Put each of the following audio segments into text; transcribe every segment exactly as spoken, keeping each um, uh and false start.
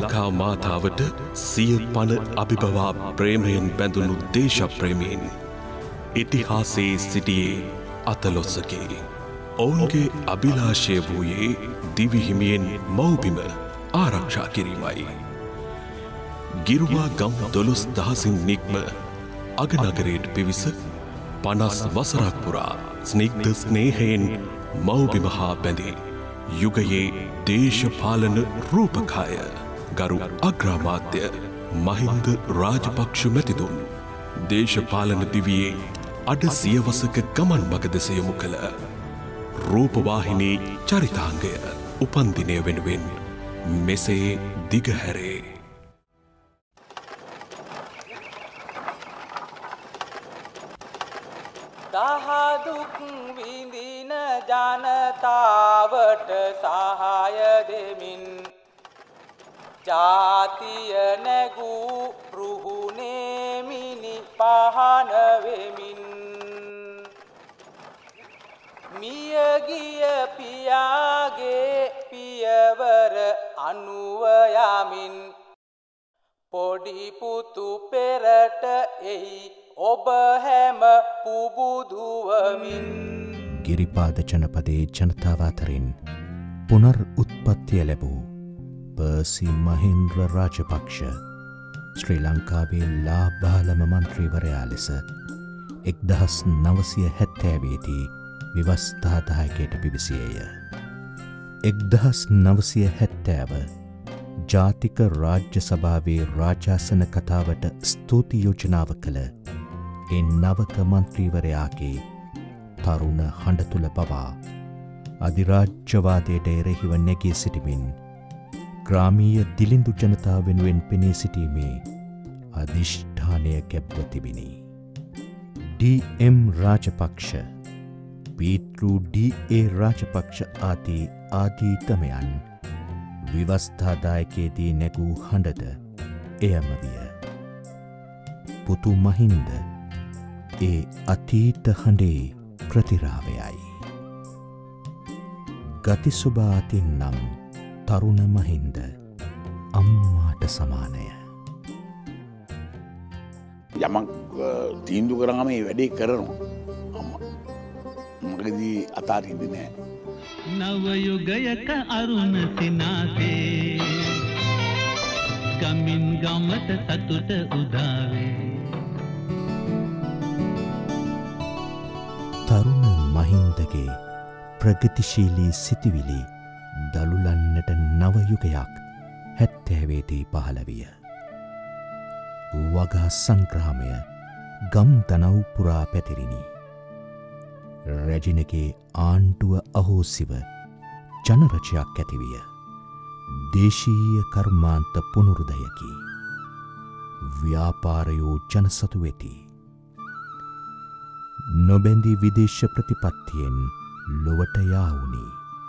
ලංකා මාතාවට සිය පණ අභිබවා ප්‍රේමයෙන් බැඳුණු දේශප්‍රේමීන් ඉතිහාසයේ සිටියේ අතලොස්සකේ. ඔවුන්ගේ අභිලාෂය වූයේ දිවිහිමියෙන් මව්බිම ආරක්ෂා කිරීමයි. ගිරුවා ගම් දොළොස් දහසින් නික්ම අගනගරයට පිවිස පනස් වසරක් පුරා ස්නිග්ධ ස්නේහයෙන් මව්බිම හා බැඳේ යුගයේ දේශපාලන රූපකාය ගරු අග්‍රාමාත්‍ය මහින්ද රාජපක්ෂ මැතිතුන් දේශපාලන දිවියේ අඩ සියවසක ගමන් මග දෙස යොමු කළ රූපවාහිනී චරිතාංගය උපන්දිනය වෙනුවෙන් මෙසේ දිගහැරේ. දහදුක් විඳින ජනතාවට සහාය දෙමින් ජාතිය නැගූ රුහුණේ මිනි පහන වෙමින් මියගිය පියාගේ පියවර අනුව යමින් පොඩි පුතු පෙරට එයි ඔබ හැම පුබුදුවමින්. ගිරිපාද ජනපදයේ ජනතාව අතරින් පුනර් උත්පත්තිය ලැබූ පර්සි මහින්ද්‍ර රාජපක්ෂ ශ්‍රී ලංකාවේ ලාබාලම මන්ත්‍රීවරයා ලෙස එක්දහස් නවසිය හැත්තෑවේදී විවස්ථාදායකයට පිවිසියේය. එක්දහස් නවසිය හැත්තෑව ජාතික රාජ්‍ය සභාවේ රාජාසන කතාවට ස්තුති යෝජනාව කළ එ නවක මන්ත්‍රීවරයාගේ තරුණ හඬ තුළ පවා අධිරාජ්‍යවාදයට එරෙහිව නැගී සිටිමින් ග්‍රාමීය දිලිඳු ජනතාව වෙනුවෙන් පෙනී සිටීමේ අධිෂ්ඨානය කැප්ව තිබිණි. ඩී.එම්. රාජපක්ෂ, පීතෘ ඩී.ඒ. රාජපක්ෂ ආදී ආදීතමයන් විවස්ථාදායකයේදී නැගූ හඬද එයම විය. පුතු මහින්ද ඒ අතීත හඬේ ප්‍රතිරාවයයි. ගතිසුභා අතින් නම් තරුණ මහින්ද අම්මාට සමානය. යමක් තීන්දුව කරාම මේ වැඩේ කරනවා අම්මා. මොකදදී අතාරින්නේ නැහැ. නවයුගයක අරුණ සිනාසේ ගමින් ගමට සතුට උදාවේ. තරුණ මහින්දගේ ප්‍රගතිශීලී සිතිවිලි දළුලන්නට නවයුගයක් හැත්තෑවේදී පහළ විය. වගා සංග්‍රාමය ගම් දනව් පුරා පැතිරිණි. රැජිනගේ ආණ්ඩුව අහෝසිව ජනරජයක් ඇතිවිය. දේශීය කර්මාන්ත පුනරුදයකි. ව්‍යාපාරයෝ ජනසතු වෙති. නොබැඳි විදේශ ප්‍රතිපත්තියෙන් ලොවට යාවුනි.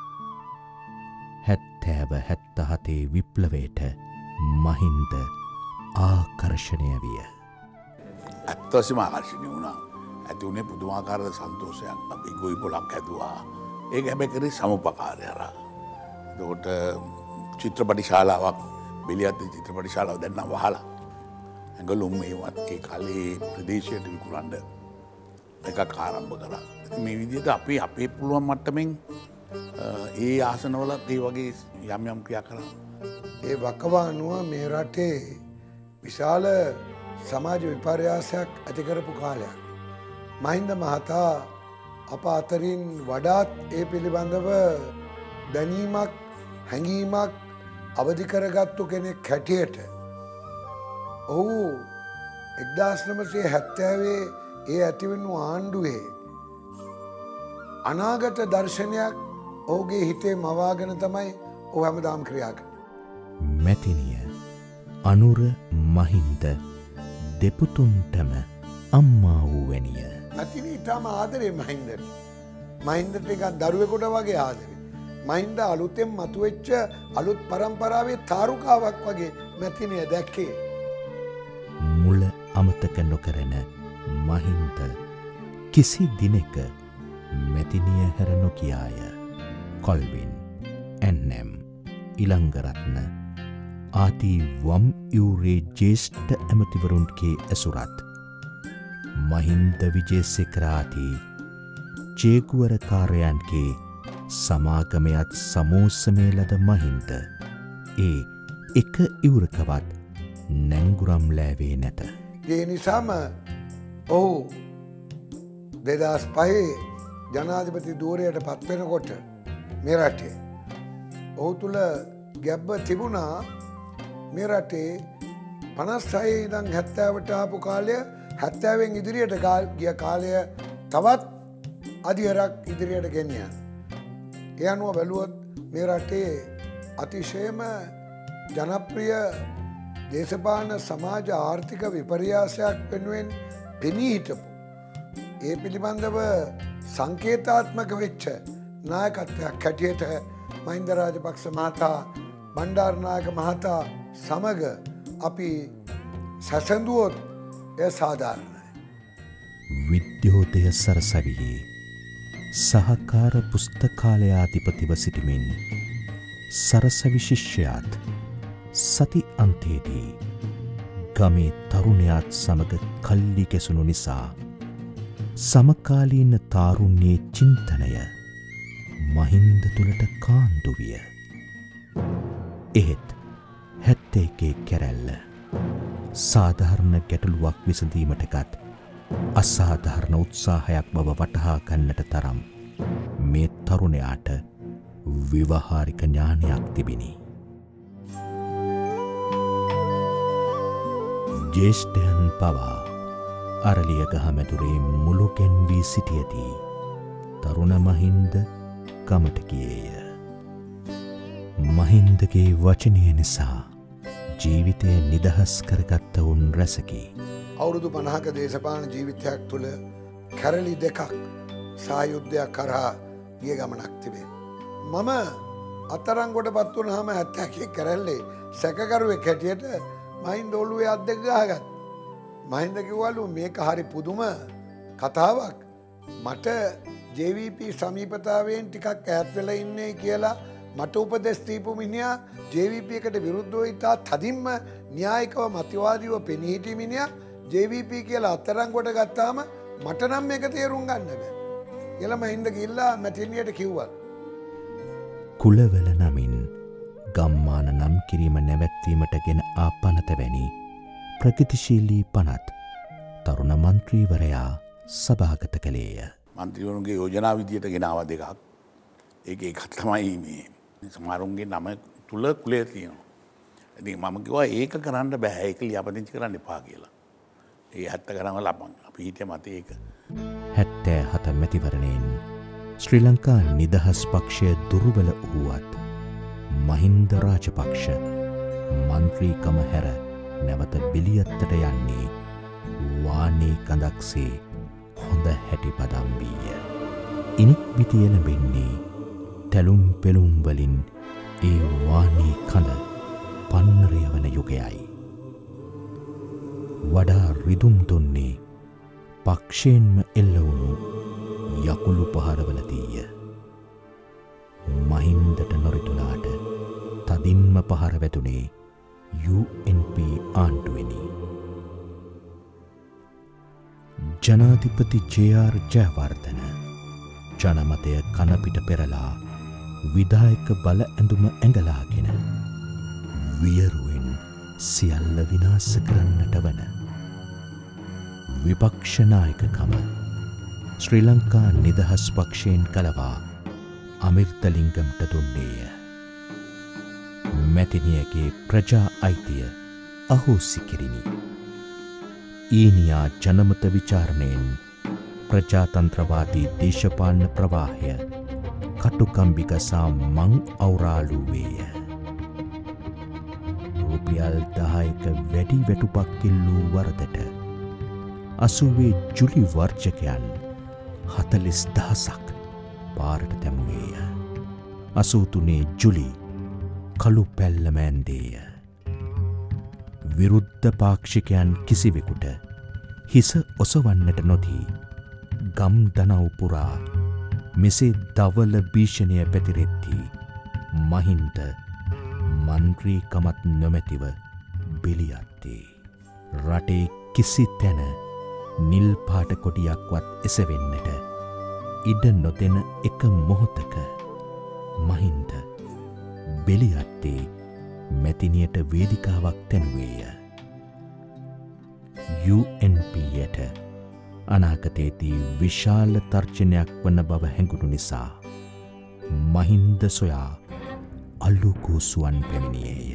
හැත්තෑව හැත්තහතේ විප්ලවයට මහින්ද ආකර්ෂණය විය. ඇත්තවසම ආකර්ශණය වුණා. ඇති වුණේ පුදුමාකාර සන්තෝෂයක්. අපි ගොවි පොලක් හැදුවා. ඒක හැබැයි කරේ සමුපකාරය හරහා. එතකොට චිත්‍රපටි ශාලාවක් බෙලියත් චිත්‍රපටි ශාලාව දැන් නම් වහලා. ඇඟලුම් මේවත් ඒ කාලේ ප්‍රදේශයට විකුණන්න එකක් ආරම්භ කරා. මේ විදිහට අපි අපේ පුළුවන් මට්ටමින් ඒ ආසනවලත් ඒ වගේ යම් යම් ක්‍රියා කරා. ඒ වකවානුව මේ රටේ විශාල සමාජ විපර්යාසයක් ඇති කරපු කාලයක්. මහින්ද මහතා අප අතරින් වඩාත් ඒ පිළිබඳව දැනීමක් හැඟීමක් අවදි කරගත්තු කෙනෙක් හැටියට ඔහු එක්දාස් නවසිය හැත්තෑවේ ඒ ඇතිවෙනු ආණ්ඩුවේ අනාගත දර්ශනයක් ඔහුගේ හිතේ මවාගෙන තමයි ඔහු හැමදාම ක්‍රියා කරන්නේ. මැතිනිය අනුර මහින්ද දෙපුතුන්ටම අම්මා වූ වැනිය. මැතිනී ඉතාම ආදරේ මහින්දට. මහින්දට එකක් දරුවෙකුට වගේ ආදරේ. මහින්ද අලුතෙන් මතුවෙච්ච අලුත් පරම්පරාවේ තාරුකාවක් වගේ මැතිනිය දැක්කේ. මුල අමතක නොකරන මහින්ද කිසි දිනෙක මැතිනිය හැර නොකියාය. කොල්වින්, එන්.එම්. ඉලංගරත්න ආදී වම් යුරේ ජේෂ්ඨ ඇමතිවරුන්ගේ ඇසුරත් මහින්ද විජේසේකරාදී චේකුවර කාර්යයන්ගේ සමාගමයත් සමෝසමේ ලද මහින්ද ඒ එක ඉවුරකවත් නැංගුරම් ලෑවේ නැත. ඒ නිසාම ඔහු දෙදස් පහේ ජනාධිපති ධූරයට පත්වෙනකොට මේ රටේ ඔහු තුළ ගැබ්බ තිබුණා. මේ රටේ පනස් හයේ ඉඳන් හැත්තෑවට ආපු කාලය හැත්තෑවෙන් ඉදිරියට ගිය කාලය තවත් අධියරක් ඉදිරියට ගෙනියන. ඒ අනුව බැලුවොත් මේ රටේ අතිශයම ජනප්‍රිය දේශපාලන සමාජ ආර්ථික විපර්යාසයක් වෙනුවෙන් පෙනී හිටපු. ඒ පිළිබඳව සංකේතාත්මක වෙච්ච නායකත්වයක් හැටියට මහින්ද රාජපක්ෂ මහතා බණ්ඩාරනායක මහතා සමග අපි සැසඳුවොත් එය සාධාරණයි. විද්‍යෝදය සරසවියේ සහකාර පුස්තකාලයාධිපතිව සිටිමින් සරසවි ශිෂ්‍යයාත් සති අන්තයේදී ගමේ තරුණයාත් සමග කල්ලි ගැසුණු නිසා සමකාලීන තාරුණ්‍යයේ චින්තනය මහින්ද තුළට කාන්දු විය. එහෙත් හැත්තේකේ කැරැල්ල සාධාරණ ගැටලුවක් විසඳීමටගත් අසාධාරණ උත්සාහයක් බව වටහා ගන්නට තරම් මේ තරුණයාට විවහාරික ඥානයක් තිබිණි. ජේෂ්ඨයන් පවා අරලියගහ මැදුරේ මුළුකැන් වී සිටියදී තරුණ මහින්ද ගමට ගියේය. මහින්දගේ වචනය නිසා ජීවිතය නිදහස් කරගත්ත උන් රැසකි. අවුරුදු පනහක දේශපාලන ජීවිතයක් තුළ කැරලි දෙකක් සායුද්ධයක් කරහා ගිය ගමනක් තිබේ. මම අත්තරංගොට පත් වුණාම හැත්තෑකේ කැරැල්ලේ සැකකරුවෙක් හැටියට මහින්ද ඔළුවේ අත් දෙක ගහගත්. මහින්ද කිව්වලු මේක හරි පුදුම කතාවක්. මට ජේ වී පී සමීපතාවයෙන් ටිකක් ඈත් වෙලා ඉන්නේ කියලා මට උපදෙස් දීපු මිනිහා ජේ වී පී එකට විරුද්ධව ඉතා තදින්ම න්‍යායිකව මතවාදීව පෙනී හිටි මිනිහා ජේ වී පී කියලා අත්තරංගොට ගත්තාම මට නම් මේක තේරුම් ගන්න බෑ. කියලා මහින්ද ගිහිල්ලා මැතිනියට කිව්වා. කුලවල නමින් ගම්මාන නම් කිරීම නැවැත්වීමට ගෙන ආ පනත වැනි ප්‍රගතිශීලී පනත් තරුණ මන්ත්‍රීවරයා සභාගත කළේය. මන්ත්‍රීවරුන්ගේ යෝජනා විදියට ගෙනාව දෙකක්. ඒක එකක් තමයි මේ සමහරුන්ගේ නම තුල කුලය තියෙනවා. ඉතින් මම කිව්වා ඒක කරන්න බෑ. ඒක ලියාපදිංචි කරන්න එපා කියලා. ඒ හැත්ත ගණන්ව ලබන්. අපි හිතේ මත ඒක. හැත්තෑ හත මැතිවරණයෙන් ශ්‍රී ලංකා නිදහස් පක්ෂය දුර්වල වූවත් මහින්ද රාජපක්ෂ මන්ත්‍රීකම හැර නැවත බිලියත්තට යන්නේ වානේ කඳක්සේ හොඳ හැටි පදම් වීය. ඉනික් බිති එළඹෙන්නේ තැලුම් පෙළුම් වලින් ඒ වානේ කඳ පන්නරය වන යුගයයි. වඩා රිදුම් දුන්නේ පක්ෂයෙන්ම එල්ලවුණු යකුළු පහරවලදීය. මහින්දට නොරිතුනාට තදින්ම පහර වැදුනේ යූ එන් පී ආණ්ඩුවෙනි. ජනාධිපති ජේ ආර් ජයවර්ධන ජනමතය කනපිට පෙරලා විධායක බල ඇඳුම ඇඟලාගෙන වියරුවෙන් සියල්ල විනාශ කරන්නට වන විපක්ෂනායකකම ශ්‍රී ලංකා නිදහස් පක්ෂයෙන් කලවා අමිර්තලිංගම්ට දුන්නේය. මැතිනියගේ ප්‍රජා අයිතිය අහෝසි කිරිනි. ඊනියා ජනමත විචාරණයෙන් ප්‍රජාතන්ත්‍රවාදී දේශපාලන ප්‍රවාහය කටුකම්බිගසා මං අවරාලුවේය. රුපියල් දහයක වැඩි වැටුපක් ඉල්ලූ වරදට අසුවේ ජුලි වර්ජකයන් හතලිස් දහසක් පාරට දැමුවේය. අසූතුනේ ජුලි කළු පැල්ලමෑන්දේය. විරුද්ධ පාක්ෂිකයන් කිසිවෙකුට හිස ඔසවන්නට නොදී ගම් දනව් පුරා මෙසේ දවල භීෂණය පැතිරෙද්දී මහින්ද මන්ත්‍රීකමත් නොමැතිව බෙලියත්තේ. රටේ කිසි තැන නිල් පාට කොටියක්වත් එසවෙන්නට ඉඩ නොදෙන එක මොහොතක මහින්ද බෙලියත්තේ මැතිනියට වේදිකාවක් තැනුවේය. යු එන් පීයට අනාගතයේදී විශාල තර්ජනයක් වන බව හැඟුණු නිසා මහින්ද සොයා අලුකූසුවන් පැමිණියේය.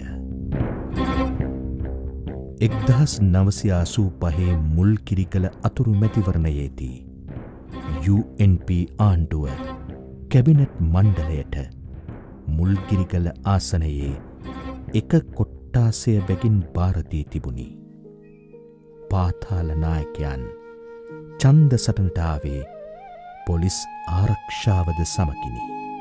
එක්දහස් නවසිය අසූ පහේ මුල් කිරිකල අතුරු මැතිවරණයේදී යු එන් පී ආණ්ඩුව කැබිනට් මණ්ඩලයට මුල්ගිරිකල ආසනයේ එක කොට්ටාසය බැගින් භාරදී තිබුණි. පාතාල නායකයන් ඡන්ද සටනට ආවේ පොලිස් ආරක්ෂාවද සමගිනි.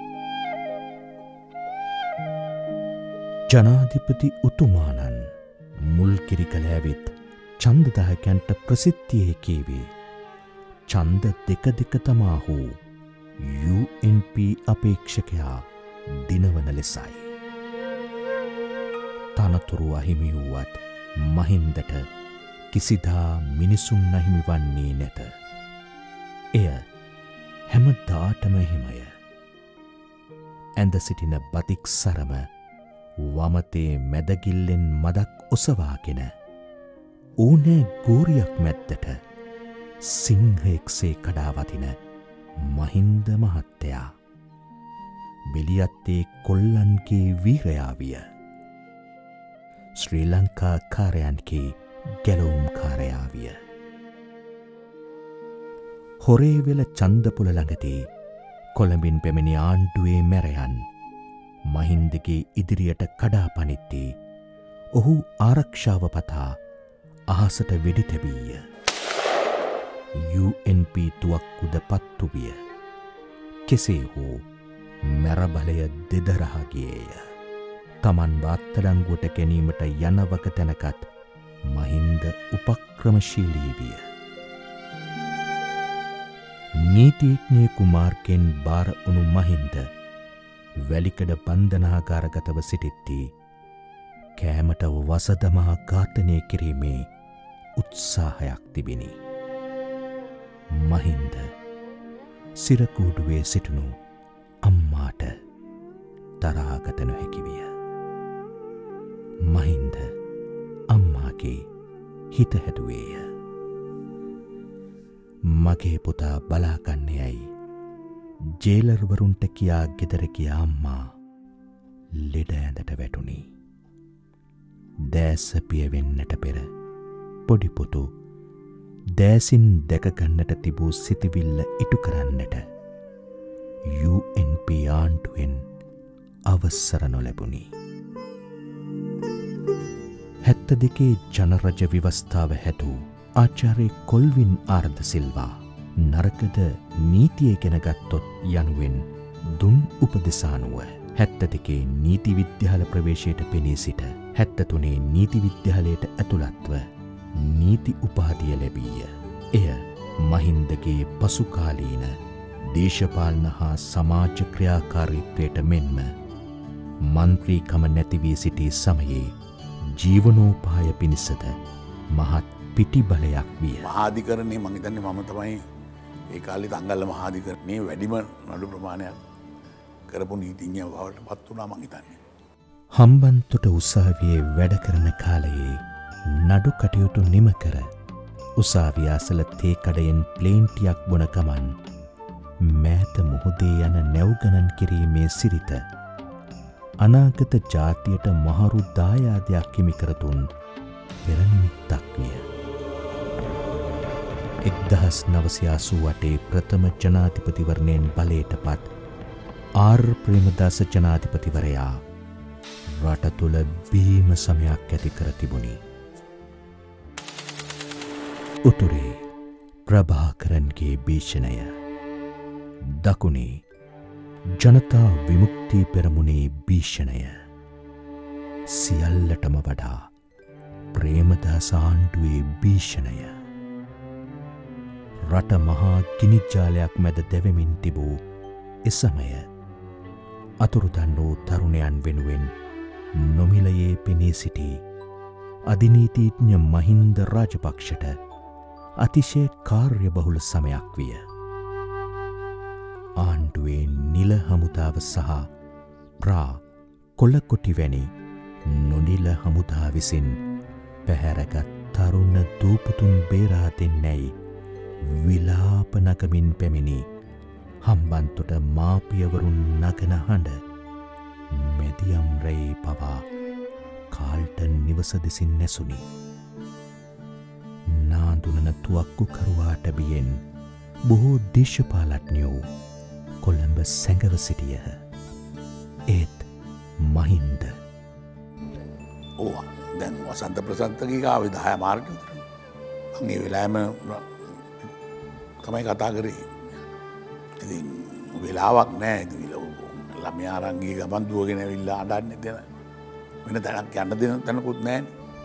ජනාධිපති උතුමාණන් මුල්කිරිකල ඇවිත් ඡන්දදායකයන්ට ප්‍රසිද්ධියේ කීවේ ඡන්ද දෙක දෙක තමා හෝ යු එන් පී අපේක්ෂකයා දිනවන ලෙසයි. තනතුරු අහිමි වුවත් මහින්දට කිසිදා මිනිසුන් අහිමි වන්නේ නැත. එය හැමදාටම එහෙමය. ඇඳ සිටින බතික් සරම වමතේ මැදගිල්ලෙන් මදක් ඔසවාගෙන ඕනෑ ගෝරියක් මැද්දට සිංහයෙක්සේ කඩාවතින මහින්ද මහත්තයා බෙලියත්තේ කොල්ලන්ගේ වීරයාවිය. ශ්‍රී ලංකා කාරයන්ගේ ගැලවුම් කාරයාවිය. හොරේවෙල චන්දපුල ළඟදී කොළඹින් පැමිණි ආණ්ඩුවේ මැරයන් මහින්දගේ ඉදිරියට කඩා පනිත්තේ ඔහු ආරක්ෂාව පතා අහසට වෙඩි තැබීය. යු එන් පී තුවක්කුද පත්තු විය. කෙසේ හෝ මැරබලය දෙදරහගේය. තමන් වාත්තඩංගුවට ගැනීමට යනවක තැනකත් මහින්ද උපක්‍රමශීලී විය. නීතිඥය කුමාර්ගෙන් බාර උණු මහින්ද වැලිකඩ බන්ධනාගාරගතව සිටිද්දී කෑමට වසදමා ඝාතනය කිරීමේ උත්සාහයක් තිබිණි. මහින්ද සිරකූඩුවේ සිටිනු අම්මාට තරාගත නොහැකි විය. මහින්ද අම්මාගේ හිත හැදුවේය. මගේ පුතා බලාගන්නයයි ජේලර්වරුන්ට කියා ගෙදර ගියා අම්මා ලෙඩ ඇඳට වැටුණි. දෑස පියවෙන්නට පෙර පොඩිපොතු දෑසින් දැකගන්නට තිබූ සිතිවිල්ල ඉටු කරන්නට යු එන් පී ආණ්ඩුවෙන් අවසර නොලැබුණි. හැත්ත දෙකේ ජනරජ විවස්ථාව හැදූ ආචාර්ය කොල්වින් ආර්ද සිල්වා නරකද නීතිය ගෙන ගත්තොත් යනුවෙන් දුන් උපදෙසානුව හැත්ත දෙකේ නීති විද්‍යාල ප්‍රවේශයට පෙනී සිට හැත්ත තුනේ නීති විද්‍යාලයට ඇතුළත්ව නීති උපාධිය ලැබීය. එය මහින්දගේ පසුකාලීන දේශපාලන හා සමාජ ක්‍රියාකාරීත්වයට මෙන්ම මන්ත්‍රීකම නැති වී සිටි සමයේ ජීවනෝපාය පිණිසද මහත් පිටිබලයක් විය. මහාධිකරණයේ මම හිතන්නේ මම තමයි ඒ කාලේ තංගල්ල මහාධිකරණයේ වැඩිම නඩු ප්‍රමාණයක් කරපු නීතිඥයා බවට පත් වුණා මම හිතන්නේ. හම්බන්තොට උසාවියේ වැඩ කරන කාලයේ නඩු කටයුතු නිම කර උසාවිය අසල තේ කඩයෙන් ප්ලේන්ටියක් බොන ගමන් මෑත මුහුදේ යන නැව් ගණන් කිරීමේ සිරිත අනාගත ජාතියට මහරු දායාදයක් හිමි කර දුන් පෙරනිමිත්තක් විය. එක්දහස් නවසිය අසූ අටේ ප්‍රථම ජනාධිපතිවරණයෙන් බලයට පත් ආර් ප්‍රේමදාස ජනාධිපතිවරයා රට තුළ බීම සමයක් ඇති කර තිබුණි. උතුරේ ප්‍රභාකරන්ගේ භීෂණය, දකුණේ ජනතා විමුක්ති පෙරමුණේ භීෂණය, සියල්ලටම වඩා ප්‍රේමදාස ආණ්ඩුවේ භීෂණය. රට මහා ගිනිජාලයක් මැද දැවෙමින් තිබූ එසමය අතුරුදන් වූ තරුණයන් වෙනුවෙන් නොමිලයේ පෙනී සිටි අධිනීතිඥ මහින්ද රාජපක්ෂට අතිශය කාර්යබහුල සමයක් විය. ආණ්ඩුවේ නිල හමුදාව සහ ප්‍රා කොළකොටි වැනි නොනිල හමුදා විසින් පැහැරගත් තරුණ දූපුතුන් බේරා දෙන්නැයි විලාප නගමින් පැමිණි හම්බන්තොට මාපියවරුන් නගන හඬ මෙදියම් රැයේ පවා කාල්ටන් නිවස දෙසින් නැසුනි. නාඳුනන තුවක්කුකරුවාට බියෙන් බොහෝ දේශපාලඥයෝ කොළඹ සැඟව සිටියහ. ඒත් මහින්ද ඕ දැන් වසන්ත ප්‍රසන්තකී ආවේ දහය මාර්ග විතර. මම ඒ වෙලාවෙම තමයි කතා කරේ. ඉතින් වෙලාවක් නැහැ. ඉතින් ළමයා අරන් ගිහ ගමන් දුවගෙන ඇවිල්ලා අඬන්නේ දෙන. වෙන තැනක් යන්න දෙන තැනකුත් නැහැ.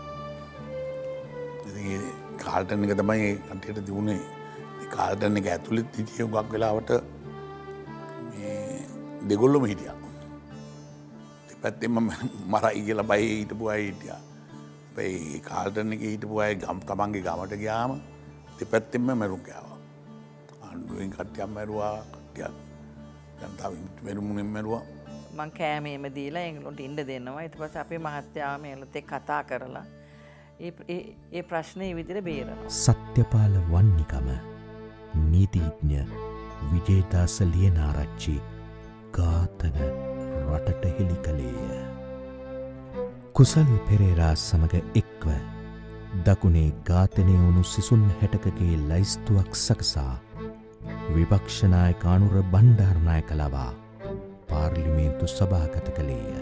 ඉතින් කාල්ටන් එක තමයි කන්ටියට දුන්නේ. ඉතින් කාල්ටන් එක ඇතුළේ හිටිය උගක් වෙලාවට මේ දෙගොල්ලොම හිටියා. දෙපැත්තෙම මරයි කියලා බයි හිටපු අය හිටියා. හැබැයි කාල්ටන් එකේ හිටපු අය ගම් තමන්ගේ ගමට ගියාම දෙපැත්තෙම මරුන් ගෑවා. ආණ්ඩුවෙන් කට්ටියක් මැරුවා, කට්ටියක් ජනතාව මෙරුමුණෙන් මැරුවා. මං කෑමේම දීලා ඒගොල්ලන්ට ඉන්න දෙනවා. ඊට පස්සේ අපේ මහත්තයා මේලත් එක්ක කතා කරලා ඒ ඒ ප්‍රශ්නේ ඒ විදිහට බේරනවා. සත්‍යපාල වන්නිකම නීතිඥ විජේදාස ලියනාරච්චි ඝාතන රටට හෙළි කළේය. කුසල් පෙරේරා සමග එක්ව දකුණේ ඝාතනය වුණු සිසුන් හැටකගේ ලයිස්තුවක් සකසා විපක්ෂනායක අනුර බණ්ඩාරනායක ලවා පාර්ලිමේන්තු සභාගත කළේය.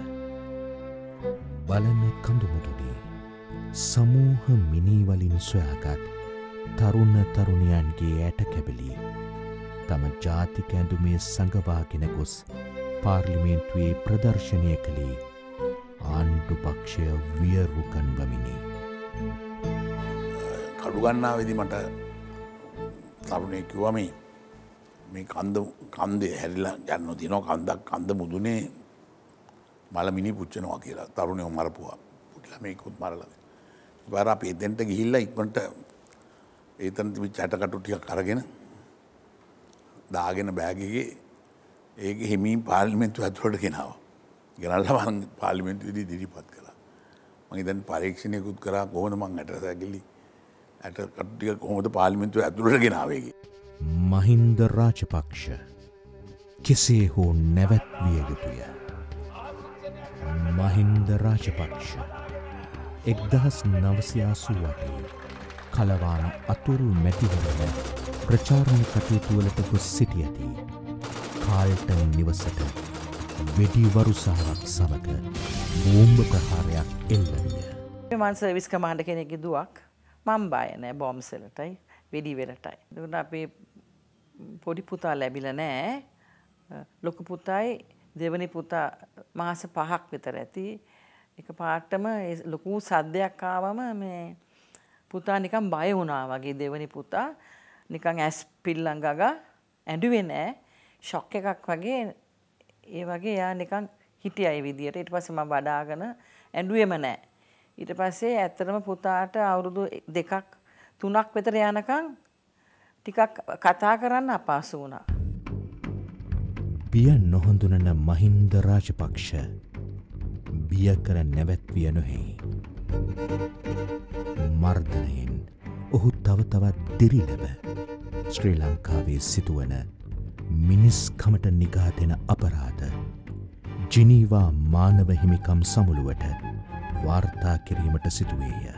බලන කඳුමුදුනේ සමූහ මිනීවලින් සොයාගත් තරුණ තරුණියන්ගේ ඇට කැබලි තම ජාතික ඇඳුමේ සඟවාගෙන ගොස් පාර්ලිමේන්තුවේ ප්‍රදර්ශනය කළේ ආණ්ඩු පක්ෂය වියරුකන්වමිනි. කඩුගන්නාවේදී මට තරුණයෙක් කිව්වා මේ මේ කන්ද කන්දේ හැරිලා යන්න තියෙනවා කන්දක් කන්ද මුදුනේ මල මිනි පුච්චනවා කියලා තරුණයෝ මරපුවා. පුట్లా මේකුත් මරලා. ඉතින් අපි එතෙන්ට ගිහිල්ලා ඉක්මනට ඒතන තිබිච්ච ඇටකටු ටිකක් අරගෙන දාගෙන බෑග් එකේ ඒක හිමින් පාර්ලිමේන්තුව ඇතුළට ගෙනාවා. ගෙනල්ලා මම පාර්ලිමේන්තුවේදී ඉදිරිපත් කළා. මම ඉතින් පරීක්ෂණයකුත් කරා කොහොමද මම ඇට සැකිලි ඇටකටු ටික කොහොමද පාර්ලිමේන්තුව ඇතුළට ගෙනාවේ කියලා. මහින්ද රාජපක්ෂ කෙසේ හෝ නැවැත්විය යුතුය. මහින්ද රාජපක්ෂ එක්දහස් නවසිය අසූ අටේ කලවාන අතුරු මැතිවරණ ප්‍රචාරණ කටයුතුවලට ගොස් සිටියදී කාල්ටන් නිවසට වෙඩි වරුසාවක් සමග බෝම්බ ප්‍රහාරයක් එල්ල විය. මම සර්විස් කමාන්ඩර් කෙනෙක්ගේ දුවක්. මම බය නැහැ බෝම්බ් සෙලටයි වෙඩි වෙලටයි. ඒකට අපේ පොඩි පුතා ලැබිලා නැහැ. ලොකු පුතායි දෙවෙනි පුතා මාස පහක් විතර ඇති. එක පාටම ලොකු සද්දයක් ආවම මේ පුතා නිකන් බය වුණා වගේ. දෙවෙනි පුතා නිකන් ඇස් පිල්ලම් ගගා ඇඬුවේ නැහැ. ෂොක් එකක් වගේ ඒ වගේ යා නිකන් හිටියා ඒ විදියට. ඊට පස්සේ මම වඩාගෙන ඇඬුවේම නැහැ. ඊට පස්සේ ඇත්තටම පුතාට අවුරුදු දෙකක් තුනක් විතර යනකම් ටිකක් කතා කරන්න අපහසු වුණා. පිය නොහඳුනන මහින්ද රාජපක්ෂ බිය කර නැවැත්විය නොහැයි. මර්ධනයෙන් ඔහු තව තවත් දිරිලැබ ශ්‍රී ලංකාවේ සිදුවන මිනිස්කමට නිගා දෙන අපරාධ ජිනීවා මානව හිමිකම් සමුළුවට වාර්තා කිරීමට සිදුවේය.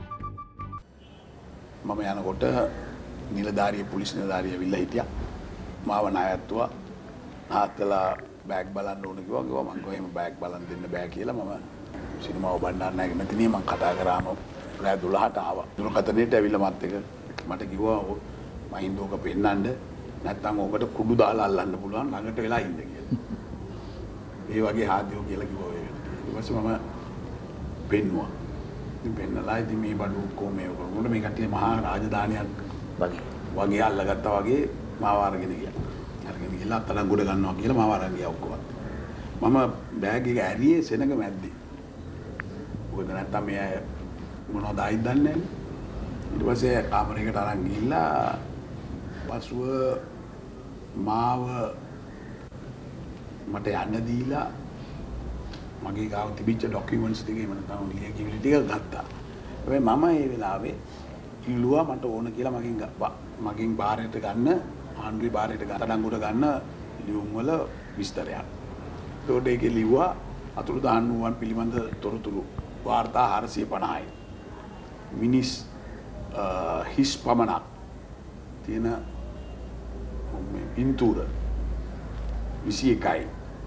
මම යනකොට නිලධාරිය පොලිස් නිලධාරිය ඇවිල්ලා හිටියා. මාව ණයත්තුවා. නාත්තලා බෑග් බලන්න ඕන කිව්වා. කිව්වා මං කොහෙම බෑග් බලන්න දෙන්න බෑ කියලා මම සිනමාව බණ්ඩාරනායක මැතිණිය මං කතා කරාම රෑ දොළහට ආවා. දුරකථනයට ඇවිල්ලා මත් එක මට කිව්වා මහින්ද ඕක පෙන්නන්න නැත්නම් ඕකට කුඩු දාලා අල්ලන්න පුළුවන් ළඟට වෙලා ඉන්න කියලා. ඒ වගේ හාදියෝ කියලා කිව්වා ඒ. ඊට පස්සේ මම පෙන්නුවා. ඉතින් පෙන්නලා ඉතින් මේ බඩු කොහොම මේක කරනකොට මේ කට්ටිය මහා රාජධානියක් වගේ වගේ අල්ලගත්තා වගේ මාව අරගෙන ගියා. අරගෙන ගිහලා අතලංගුඩ ගන්නවා කියලා මාව අරන් ගියා ඔක්කොම. මම බෑග් එක ඇරියේ සෙනඟ මැද්දේ. මොකද නැත්තම් මේ අය මොනවද ආයිත් දන්නේ නැහැ. ඊට පස්සේ කාමරයකට අරන් ගිහිල්ලා පසුව මාව මට යන්න දීලා මගේ ගාව තිබිච්ච ඩොකියුමන්ට්ස් ටික එහෙම නැත්නම් ලියකියවිලි ටික ගත්තා. හැබැයි මම ඒ වෙලාවේ ඉල්ලුවා මට ඕන කියලා මගෙන් මගෙන් බාරයට ගන්න ආණ්ඩුවේ බාරයට ගතඩංගුවට ගන්න ලියුම් වල විස්තරයක්. ඒකට ඒකේ ලිව්වා අතුරුදහන් වූවන් පිළිබඳ තොරතුරු වාර්තා හාරසිය පනහයි. මිනිස් හිස් පමණක් තියෙන පින්තූර විසි එකයි.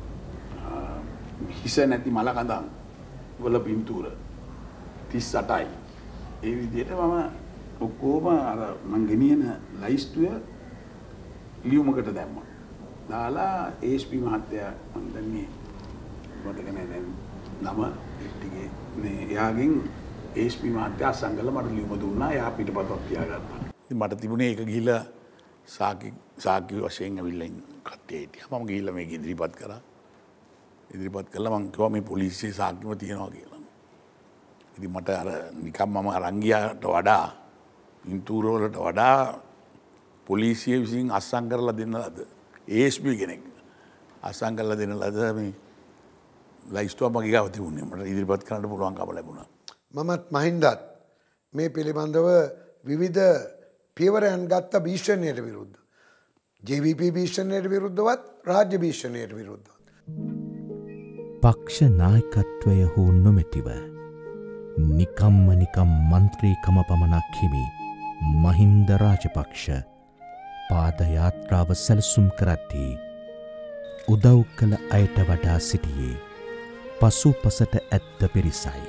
හිස නැති මලකඳන් වල පින්තූර තිස් අටයි. ඒ විදිහට මම ඔක්කොම අර මං ගෙනියන ලයිස්තුව ලියුමකට දැම්මා. දාලා ඒ එස් පී මහත්තයා මං දන්නේ මතක නැහැ දැන් නම ටිකේ මේ එයාගෙන් ඒ එස් පී මහත්තයා අසං කළා මට ලියුම දුන්නා. එයා පිටපතක් තියාගත්තා. ඉතින් මට තිබුණේ ඒක ගිහිල්ලා සාකි සාකි වශයෙන් ඇවිල්ලා ඉන්න කට්ටිය හිටියා. මම ගිහිල්ලා මේක ඉදිරිපත් කරා. ඉදිරිපත් කළා මං කිව්වා මේ පොලිසියේ සාක්ෂිම තියෙනවා කියලා. ඉතින් මට අර නිකම් මම අරන් ගියාට වඩා පින්තූර වලට වඩා පොලිසිය විසින් අස්සම් කරලා දෙන්න ලද ඒ එස් පී කෙනෙක් අස්සම් කරලා දෙන්න ලද මේ ලයිස්තුව මගේ ගාව තිබුණේ. මට ඉදිරිපත් කරන්න පුළුවන්කම ලැබුණා. මමත් මහින්දත් මේ පිළිබඳව විවිධ පියවරයන් ගත්ත භීෂණයට විරුද්ධ. ජේ වී පී භීෂණයට විරුද්ධවත් රාජ්‍ය භීෂණයට විරුද්ධවත්. පක්ෂ නායකත්වය හෝ නොමැතිව නිකම්ම නිකම් මන්ත්‍රීකම පමණක් හිමි මහින්ද රාජපක්ෂ පාදයාත්‍රාව සැලසුම් කරද්දී උදව් කළ අයට වඩා සිටියේ පසු පසට ඇත්ත පිරිසයි.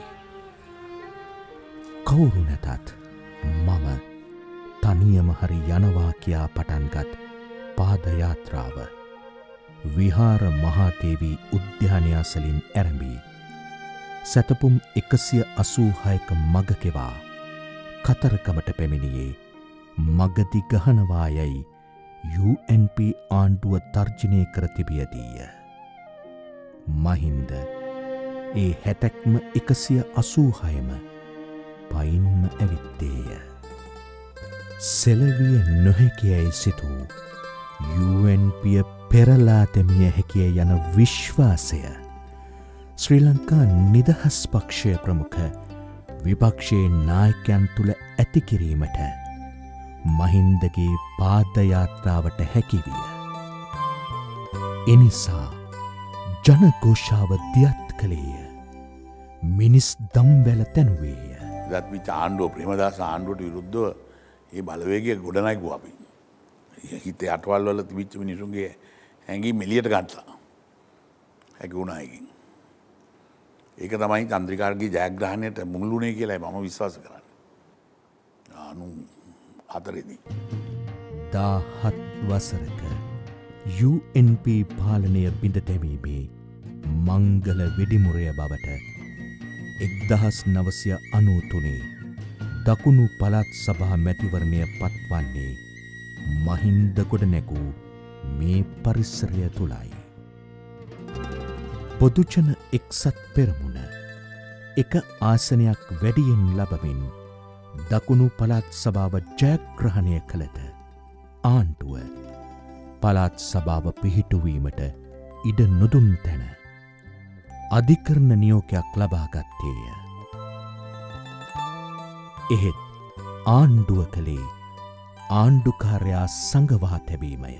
කවුරු නැතත් මම තනියම හරි යනවා කියා පටන්ගත් පාදයාත්‍රාව විහාර මහාදේවී උද්‍යානයාසලින් ඇරඹී සැතපුම් එකසිය අසූහයක මගකෙවා කතරගමට පැමිණියේ මගදි ගහනවා යැයි යූ එන් පී ආණ්ඩුව තර්ජනය කර තිබියදීය. මහින්ද ඒ හැතැක්ම එකසිය අසූහයම පයින්ම ඇවිත්තේය. සෙලවිය නොහැකියයි සිතූ යූ එන් පී පෙරලා දෙමිය හැකිය යන විශ්වාසය ශ්‍රී ලංකා නිදහස් පක්ෂය ප්‍රමුඛ විපක්ෂයේ නායකයන් තුළ ඇති කිරීමට මහින්දගේ පාදයාත්‍රාවට හැකිවිය. එනිසා ජනඝෝෂාව දියත් කළේය. මිනිස් දම්වැල තැනුවේය. දත් විච ආණ්ඩුව ප්‍රේමදාස ආණ්ඩුවට විරුද්ධව ඒ බලවේගය ගොඩනැගුවා අපි. හිතේ අටවල් වල තිබිච්ච මිනිසුන්ගේ හැඟීම් එළියට ගත්තා. හැකි වුණා එකකින්. ඒක තමයි චන්ද්‍රිකාගේ ජයග්‍රහණයට මුල්ුණේ කියලා මම විශ්වාස කරන්නේ. අනු හතරේදී. දාහත් වසරක යූ එන් පී පාලනය බිඳ දැමීමේ මංගල වෙඩිමුරය බවට එක්දහස් නවසිය අනූ තුනේ දකුණු පළාත් සභා මැතිවරණය පත්වන්නේ මහින්ද ගොඩ නැගූ මේ පරිසරය තුළයි. පොදුජන එක්සත් පෙරමුණ එක ආසනයක් වැඩියෙන් ලබමින් දකුණු පළාත් සභාව ජයග්‍රහණය කළද ආණ්ඩුව පළාත් සභාව පිහිටුවීමට ඉඩ නොදුන් තැන අධිකරණ නියෝගයක් ලබාගත්තේය. එහෙත් ආණ්ඩුව කළේ ආණ්ඩුකාරයා සංගවා තැබීමය.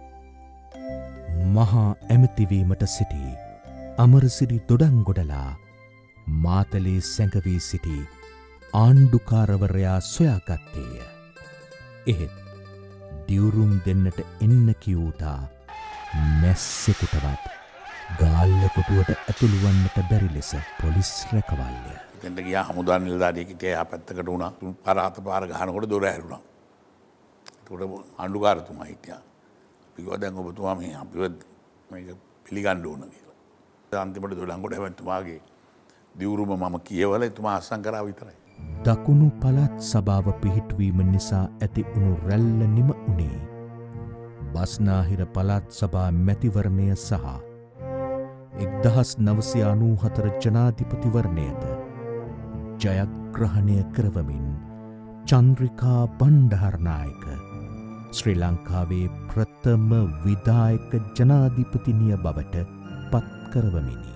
මහා ඇමතිවීමට සිටි අමරසිරි දොඩංගොඩලා මාතලේ සැඟවී සිටි ආණ්ඩුකාරවරයා සොයාගත්තේය. එහෙත් දිවුරුම් දෙන්නට එන්න කිවූතා මැස්සෙකුටවත් ගාල්ලකොටුවට ඇතුළුවන්නට බැරි ලෙස පොලිස් රැකවල්ය. එතෙන්ට ගියා හමුදා නිලධාරියෙක් හිටියා. එයා පැත්තකට වුණා. තුන් පාර හත පාර ගහනකොට දොර ඇරුණා. ඒකට ආණ්ඩුකාරතුමා හිටියා. අපි කිව්වා දැන් ඔබතුමා මේ අපිව මේක පිළිගන්න ඕන කියලා. අන්තිමට දොඩංගොඩ හැමතුමාගේ දිවුරුම මම කියවල එතුමා අස්සම් කරා විතරයි. දකුණු පළාත් සභාව පිහිටුවීම නිසා ඇති වුණු රැල්ල නිම වුණේ බස්නාහිර පළාත් සභා මැතිවරණය සහ එක්දහස් නවසිය අනූ හතර ජනාධිපතිවරණයද ජයග්‍රහණය කරවමින් චන්ද්‍රිකා බණ්ඩාරනායක ශ්‍රී ලංකාවේ ප්‍රථම විධායක ජනාධිපතිනිය බවට පත් කරවමිනි.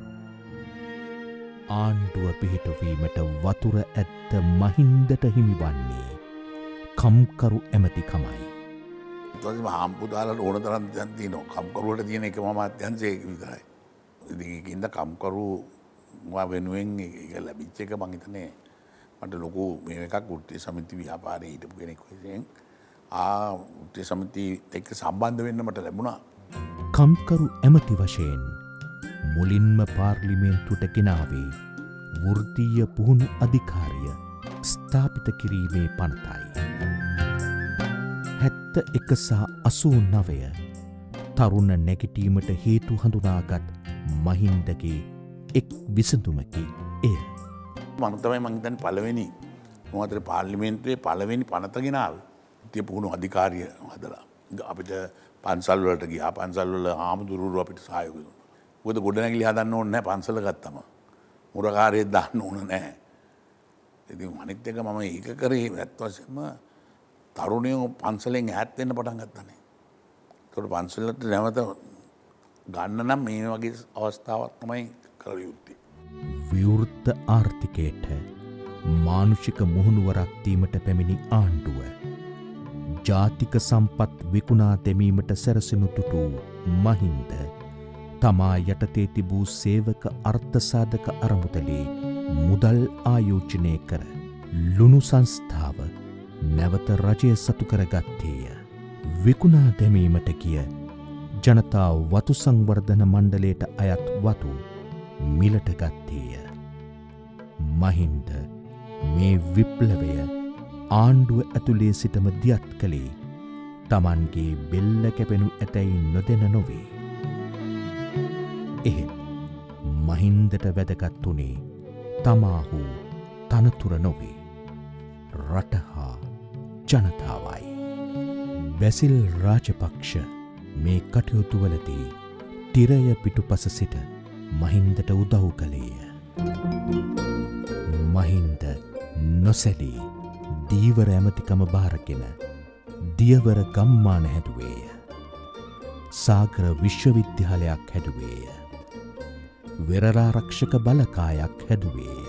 ආණ්ඩුව පිහිටවීමට වතුර ඇත්ත මහින්දට හිමිවන්නේ කම්කරු ඇමතිකමයි. ඊට හාම්පුදාලට ඕන තරම් දැන් තියෙනවා. කම්කරුවට තියෙන එකම අමාත්‍යාංශය ඒක විතරයි. ඉතින් ඒකින්ද කම්කරු මා වෙනුවෙන් ඒක ලැබිච්ච එක මං හිතන්නේ මට ලොකු මේ එකක් වෘත්තීය සමිති ව්‍යාපාරයේ හිටපු කෙනෙක් වශයෙන් ආ වෘත්තීය සමිතියත් එක්ක සම්බන්ධ වෙන්න මට ලැබුණා. කම්කරු ඇමති වශයෙන් මුලින්ම පාර්ලිමේන්තුවට ගෙනාවේ වෘත්තීය පුහුණු අධිකාරිය ස්ථාපිත කිරීමේ පනතයි. හැත්ත එක සහ අසූ නවය තරුණ නැගිටීමට හේතු හඳුනාගත් මහින්දගේ එක් විසඳුමකි එය. මම තමයි මං හිතන්නේ පළවෙනි මොහොතේ පාර්ලිමේන්තුවේ පළවෙනි පනත ගෙනාවේ. වෘත්තීය පුහුණු අධිකාරිය හදලා අපිට පන්සල් වලට ගියා. පන්සල් වල ආමුදුරුවෝ අපිට සහයෝගය දුන්නා. මොකද ගොඩනැගිලි හදන්න ඕනේ නැහැ පන්සල ගත්තම. මුරකාරයෙක් දාන්න ඕන නැහැ. ඉතින් අනිත් එක මම ඒක කරේ ඇත්ත වශයෙන්ම තරුණයෝ පන්සලෙන් ඈත් වෙන්න පටන් ගත්තානේ. ඒකට පන්සලට නැවත ගන්න නම් මේ වගේ අවස්ථාවක් තමයි කළ යුත්තේ. විවෘත ආර්ථිකයට මානුෂික මුහුණුවරක් දීමට පැමිණි ආණ්ඩුව ජාතික සම්පත් විකුණා දැමීමට සැරසෙනු දුටු මහින්ද තමා යටතේ තිබූ සේවක අර්ථසාධක අරමුදලේ මුදල් ආයෝජනය කර ලුණු සංස්ථාව නැවත රජය සතු කරගත්තේය. විකුණා දැමීමට කිය ජනතා වතු සංවර්ධන මණ්ඩලයට අයත් වතු මිලට ගත්තේය. මහින්ද මේ විප්ලවය ආණ්ඩුව ඇතුලේ සිටම දියත් කළේ තමන්ගේ බෙල්ල කැපෙනු ඇතැයි නොදෙන නොවේ. එහෙත් මහින්දට වැදගත් වුණේ තමාහු තනතුර නොවේ රට හා ජනතාවයි. බැසිල් රාජපක්ෂ මේ කටයුතුවලදී තිරය පිටුපස සිට මහින්දට උදව් කළේය. මහින්ද නොසැලී දීවර ඇමතිකම භාරගෙන දියවර ගම්මාන හැදුවේය. සාගර විශ්වවිද්‍යාලයක් හැදුවේය. වෙරරාරක්ෂක බලකායක් හැදුවේය.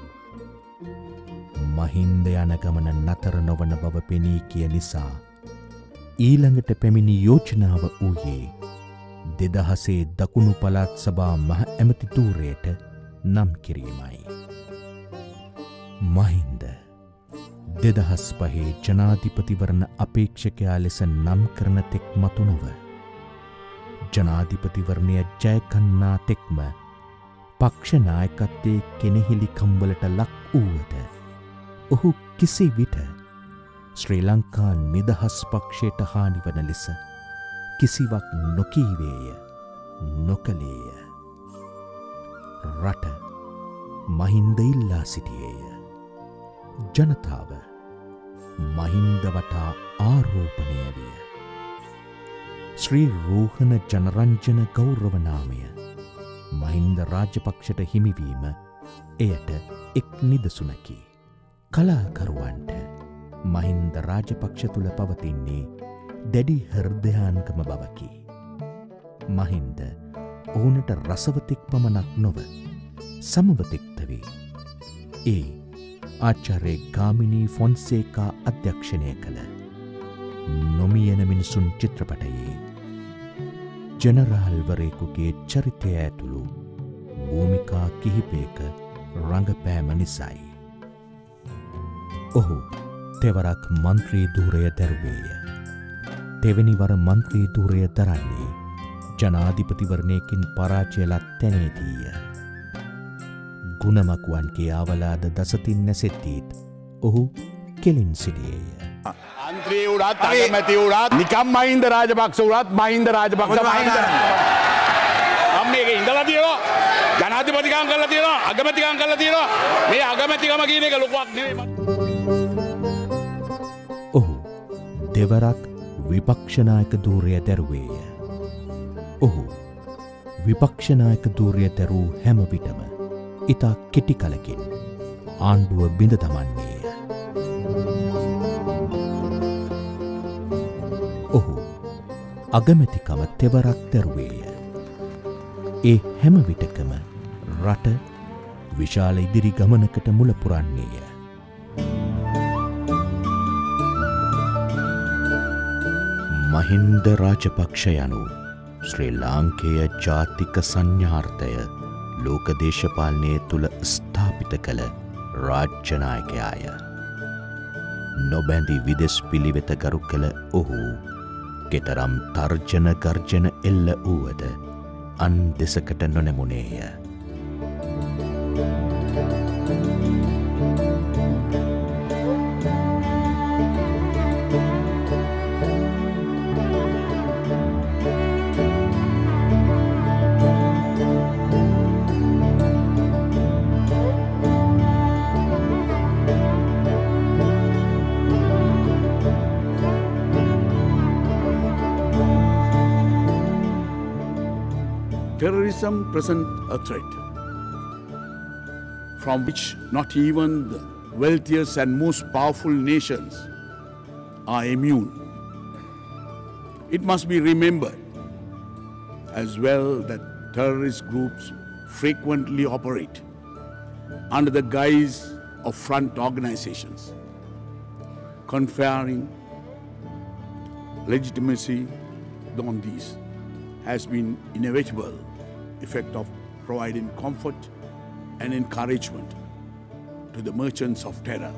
මහින්ද යන ගමන නතර නොවන බව පෙනී කිය නිසා ඊළඟට පැමිණි යෝජනාව වූයේ දෙදහසේ දකුණු පළාත් සභා මහ ඇමති ධූරයට නම් කිරීමයි. මහින්ද දෙදහස් පහේ ජනාධිපතිවරණ අපේක්ෂකයා ලෙස නම් කරන තෙක් මතු නොව ජනාධිපතිවරණය ජයගන්නා තෙක්ම පක්ෂ නායකත්වයේ කෙනෙහිලිකම්වලට ලක් වූවද ඔහු කිසි විට ශ්‍රී ලංකා නිදහස් පක්ෂයට හානිවන ලෙස කිසිවක් නොකීවේය නොකළේය. රට මහින්ද ඉල්ලා සිටියේය. ජනතාව මහින්ද වටා ආරෝපණය විය. ශ්‍රී රෝහණ ජනරංජන ගෞරවනාමය මහින්ද රාජපක්ෂට හිමිවීම එයට එක් නිදසුනකි. කලාකරුවන්ට මහින්ද රාජපක්ෂ තුළ පවතින්නේ දැඩි හෘදයාන්ගම බවකි. මහින්ද ඔවුනට රසවතෙක් පමණක් නොව සමවතෙක්ද වේ. ඒ ආචාර්ය ගාමිණී ෆොන්සේකා අධ්‍යක්ෂණය කළ නොමියන මිනිසුන් චිත්‍රපටයේ ජනරාල්වරයෙකුගේ චරිතය ඇතුළු භූමිකා කිහිපයක රඟපෑම නිසයි. ඔහු තෙවරක් මන්ත්‍රී ධූරය දැරුවේය. තෙවැනිවර මන්ත්‍රී ධූරය දරන්නේ ජනාධිපතිවරණයකින් පරාජය ලත් තැනේදීය. ගුණමකුවන්ගේ අවලාද දසතින් නැසෙත්තීත් ඔහු කෙලින් සිටියේය. මන්ත්‍රී උරත් අගමැති උරත් නිකම් මහින්ද රාජපක්ෂ උරත් මහින්ද රාජපක්ෂ මහින්ද මම මේක ඉඳලා තියෙනවා ජනාධිපතිකම් කරලා තියෙනවා අගමැතිකම් කරලා තියෙනවා මේ අගමැතිකම කියන එක ලොකුවක් නෙවෙයි. ඔහු දෙවරක් විපක්ෂනායක ධූරය දැරුවේය. ඔහු විපක්ෂනායක ධූරය දැරූ හැම විටම ඉතා කෙටි කලකින් ආණ්ඩුව බිඳ දමන්නේය. ඔහු අගමැතිකම තෙවරක් දැරුවේය. ඒ හැම විටකම රට විශාල ඉදිරි ගමනකට මුල පුරන්නේය. මහින්ද රාජපක්ෂ යනු ශ්‍රී ලාංකේය ජාතික සංඥාර්ථය ලෝක දේශපාලනය තුළ ස්ථාපිත කළ රාජ්‍යනායකයාය. නොබැඳි විදෙස් පිළිවෙත ගරු කළ ඔහු කෙතරම් තර්ජන ගර්ජන එල්ල වූවද අන් දෙසකට නොනැමුණේය. Terrorism presents a threat from which not even the wealthiest and most powerful nations are immune. It must be remembered as well that terrorist groups frequently operate under the guise of front organizations, conferring legitimacy on these has been inevitable effect of providing comfort and encouragement to the merchants of terror.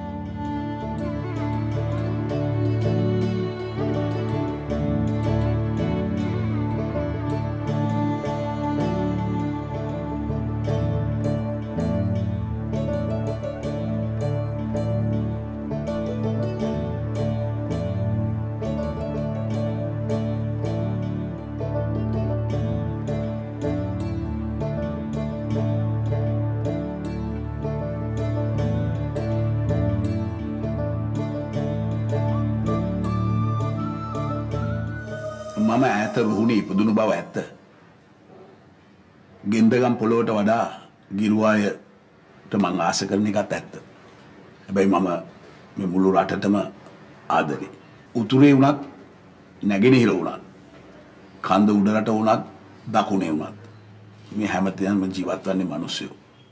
මම ඈත රුහුණේ ඉපදුණු බව ඇත්ත. ගෙන්දගම් පොළොවට වඩා ගිරුවායට මං ආස කරන එකත් ඇත්ත. හැබැයි මම මේ මුළු රටටම ආදරේ. උතුරේ වුණත් නැගෙනහිර වුණත් කන්ද උඩරට වුණත් දකුණේ වුණත් මේ හැමතැනම ජීවත් වන්නේ මිනිස්සුયો.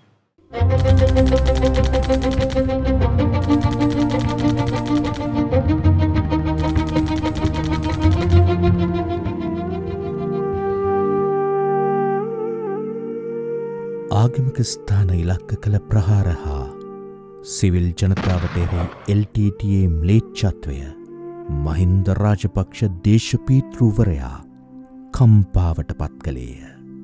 ආගමික ස්ථාන ඉලක්ක කළ ප්‍රහාර හා සිවිල් ජනතාවට එරෙහි එල් ටී ටී ඊ ම්ලේච්ඡත්වය මහින්ද රාජපක්ෂ දේශපීතෘවරයා කම්පාවට පත් කළේය.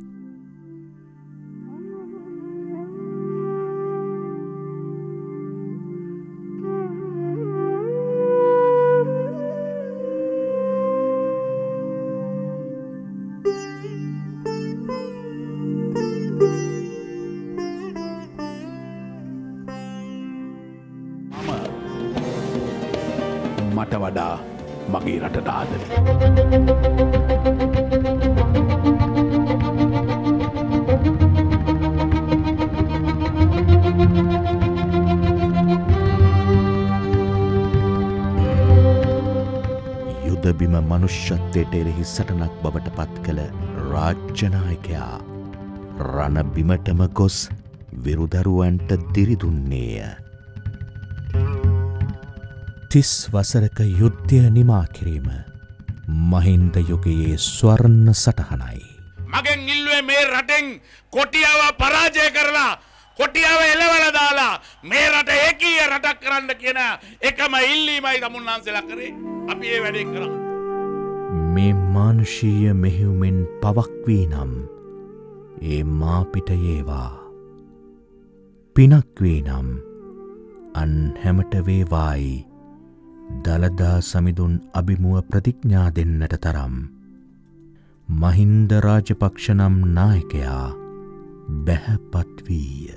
මට වඩා මගේ රටට ආදරේ. යුදබිම මනුෂ්‍යත්වයට එරෙහි සටනක් බවට පත් කළ රාජ්‍යනායකයා රණබිමටම ගොස් විරුදරුවන්ට දිරිදුන්නේය. තිස් වසරක යුද්ධය නිමා කිරීම මහින්ද යුගයේ ස්වර්ණ සටහනයි. මගෙන් ඉල්ලුවේ මේ රටෙන් කොටියාව පරාජය කරලා කොටියාව එලවලා දාලා මේ රට ඒකීය රටක් කරන්න කියන එකම ඉල්ලීමයි තමුන්නාන්සලා කරේ. අපි ඒ වැඩේ කරා. මේ මානුෂීය මෙහෙයුමෙන් පවක් වී නම් ඒ මාපිට ඒවා පිනක් වී නම් අන් හැමට වේවායි දළදා සමිඳුන් අභිමුව ප්‍රතිඥා දෙන්නට තරම් මහින්ද රාජපක්ෂ නම් නායකයා බැහැපත් වීය.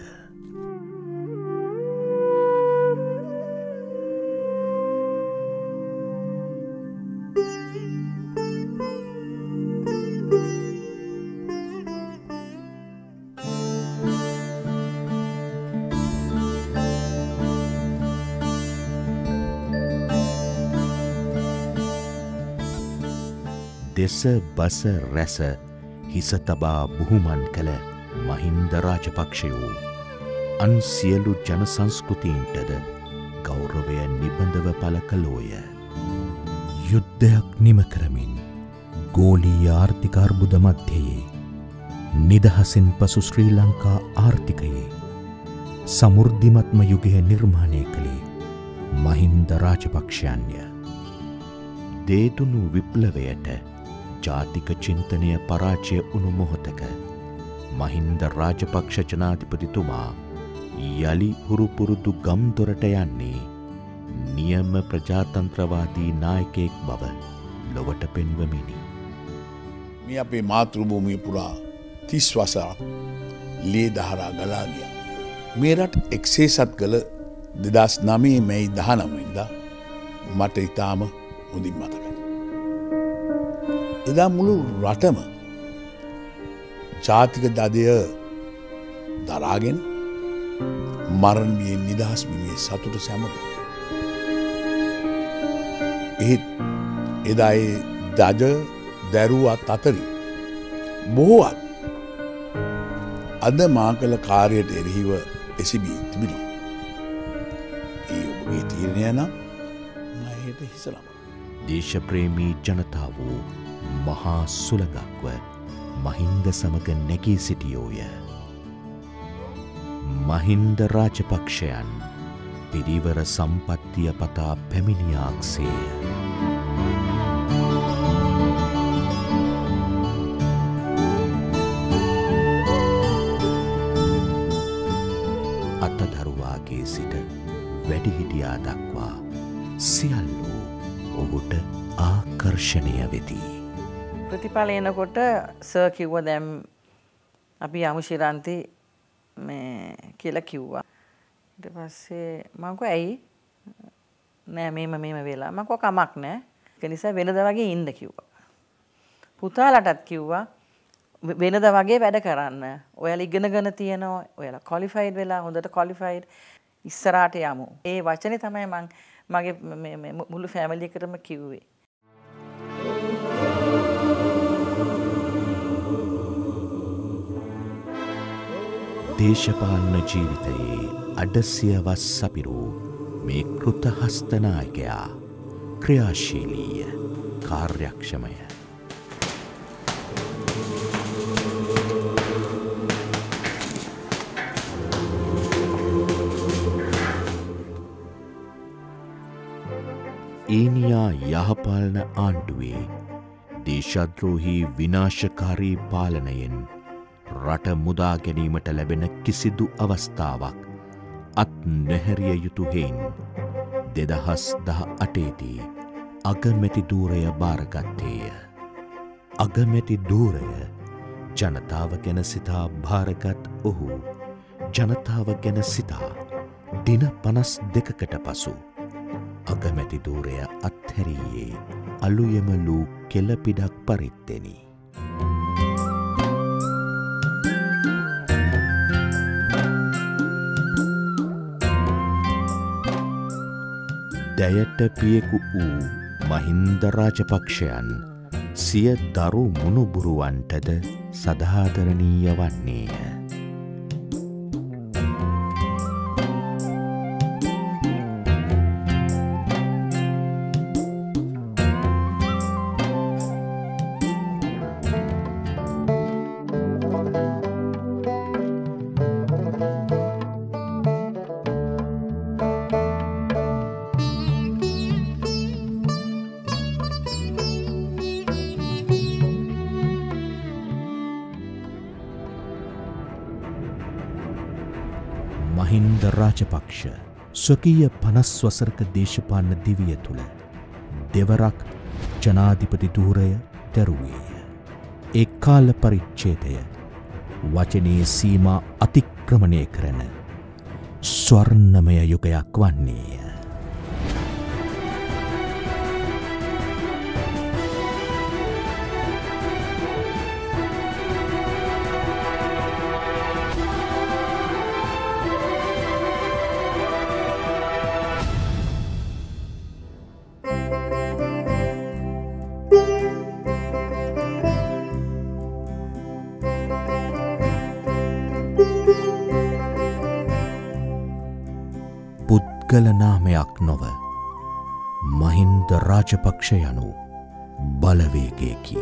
දෙස බස රැස හිස තබා බුහුමන් කළ මහින්ද රාජපක්ෂයෝ අන් සියලු ජන සංස්කෘතීන්ටද ගෞරවය නිබඳව පළ කළෝය. යුද්ධයක් නිම කරමින් ගෝලීය ආර්ථික අර්බුද මධ්‍යයේ නිදහසින් පසු ශ්‍රී ලංකා ආර්ථිකයේ සමෘද්ධිමත්ම යුගය නිර්මාණය කළේ මහින්ද රාජපක්ෂයන්ය. දේදුණු විප්ලවයට ජාතික චින්තනය පරාජය වුණු මොහොතක මහින්ද රාජපක්ෂ ජනාධිපතිතුමා යළි හුරුපුරුදු ගම්දොරට යන්නේ නියම ප්‍රජාතන්ත්‍රවාදී නායකයෙක් බව ලොවට පෙන්වමිනි. මේ අපේ මාතෘභූමිය පුරා තිස් වසරක් ලේ දහරා ගලා ගියා. මේ රට එක්සේසත් කළ දෙදස් නවයේ මැයි දහනවවෙනිදා මට ඉතාම හොඳින් මතකයි. එදා මුළු රටම ජාතික දදය දරාගෙන මරණයෙන් නිදහස් වීමේ සතුට සැමක. එහෙත් එදා ඒ දජ දැරුවත් අතරි බොහෝවත් අද මා කළ කාර්යයට එරෙහිව එසිබී තිබෙනවා. ඒ ඔබගේ තීරණය නම් මයට හිසලම. දේශප්‍රේමී ජනතාවෝ මහා සුළඟක්ව මහින්ද සමග නැගී සිටියෝය. මහින්ද රාජපක්ෂයන් පිරිවර සම්පත්තිය පතා පැමිණියාක්සේ. අතදරුවාගේ සිට වැඩිහිටියා දක්වා සියල්ලෝ ඔහුට ආකර්ෂණය වෙති. ප්‍රතිඵල එනකොට සර් කිව්ව දැම් අපි යමු ශිරන්ති කියලා කිව්වා. ඊට පස්සේ මම කිව්වා ඇයි නෑ මේම මේම වෙලා මම කිව්වා කමක් නෑ ඒක නිසා වෙනද වගේ ඉන්න කිව්වා. පුතාලටත් කිව්වා වෙනද වගේ වැඩ කරන්න. ඔයාලා ඉගෙනගෙන තියෙනවා. ඔයාලා ක්වොලිෆයිඩ් වෙලා හොඳට ක්වොලිෆයිඩ් ඉස්සරහට යමු. ඒ වචනේ තමයි මම මගේ මුළු ෆැමිලි එකටම කිව්වේ. දේශපාලන ජීවිතයේ අඩසියවස් සපිරූ මේ කෘතහස්තනායකයා ක්‍රියාශීලීය කාර්යක්ෂමය. ඊනියා යහපාලන ආණ්ඩුවේ දේශද්‍රෝහී විනාශකාරී පාලනයෙන් රට මුදා ගැනීමට ලැබෙන කිසිදු අවස්ථාවක් අත් නැහැරිය යුතු හේයින් දෙදහස් දහ අටේදී අගමැති ධූරය බාරගත්තේය. අගමැති ධූරය ජනතාව ගැන සිතා භාරගත් ඔහු ජනතාව ගැන සිතා දින පනස් දෙකකට පසු අගමැති ධූරය අත්හැරියේ අලුයමලූ කෙලපිඩක් පරිත්තෙනි. දැයට පියෙකු වූ මහින්ද රාජපක්ෂයන් සිය දරු මුණුබුරුවන්ටද සදාදරණීය වන්නේය. මහින්ද රාජපක්ෂ ස්වකීය පනස් වසරක දේශපාලන දිවිය තුළ දෙවරක් ජනාධිපති ධූරය දැරුවේය. ඒ කාල පරිච්ඡේදය වචනයේ සීමා අතික්‍රමණය කරන ස්වර්ණමය යුගයක් වන්නේය. පුද්ගල නාමයක් නොව මහින්ද රාජපක්ෂ යනු බලවේගයකි.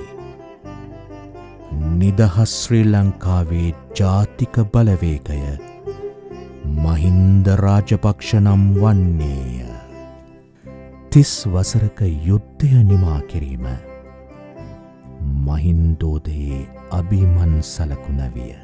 නිදහස් ශ්‍රී ලංකාවේ ජාතික බලවේගය මහින්ද රාජපක්ෂ නම් වන්නේය. තිස් වසරක යුද්ධය නිමා කිරීම මහින්දෝදයේ අභිමන් සලකුණ විය.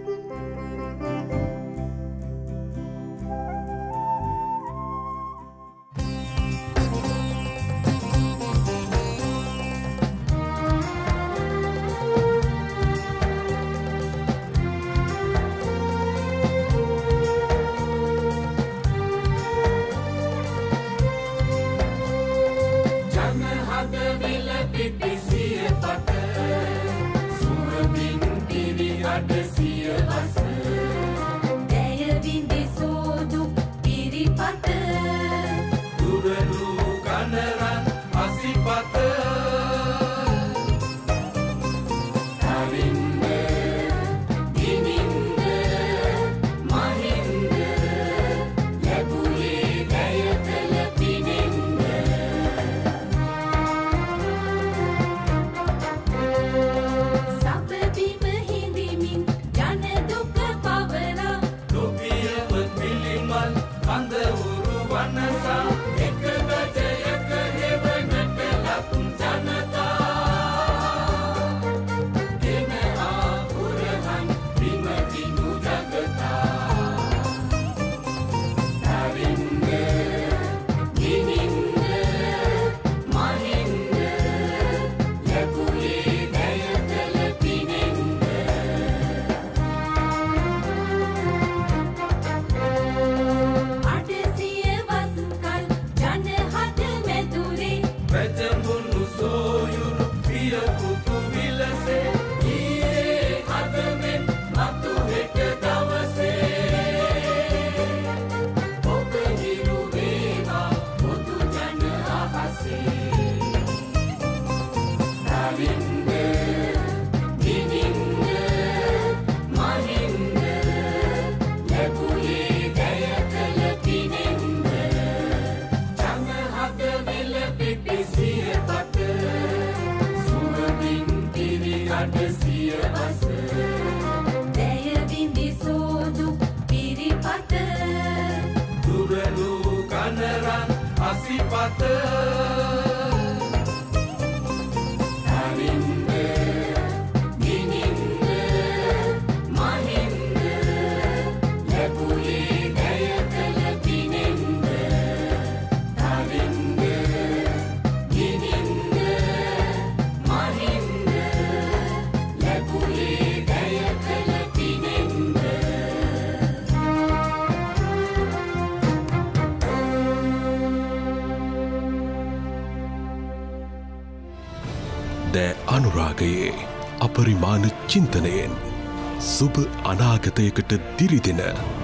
දෑ අනුරාගයේ අපරිමාණ චින්තනයෙන් සුබ අනාගතයකට දිරිදෙන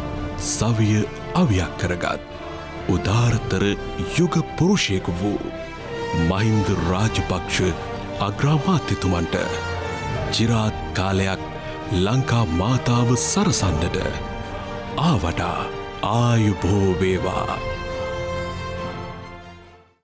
සවිය අවියක් කරගත් උදාරතර යුග පුරුෂයෙකු වූ මහින්ද රාජපක්ෂ අග්‍රාමාත්‍යතුමන්ට චිරාත් කාලයක් ලංකා මාතාව සරසන්නට ආවඩා ආයුබෝ වේවා.